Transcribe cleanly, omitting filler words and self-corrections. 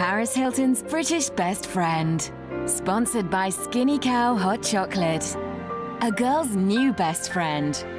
Paris Hilton's British best friend. Sponsored by Skinny Cow Hot Chocolate. A girl's new best friend.